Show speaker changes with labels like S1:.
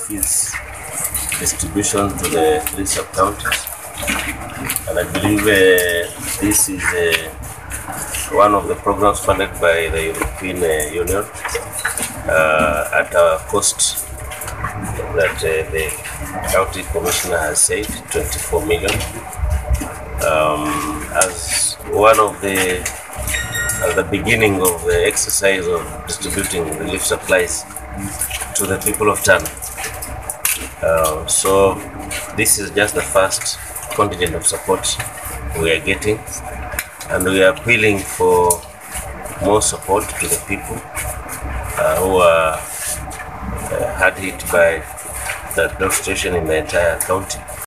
S1: feeds distribution to the 3 sub-counties, and I believe this is one of the programs funded by the European Union at a cost that the county commissioner has said 24 million. As one of at the beginning of the exercise of distributing relief supplies to the people of Tana. So this is just the first contingent of support we are getting, and we are appealing for more support to the people who are hard hit by the drought situation in the entire county.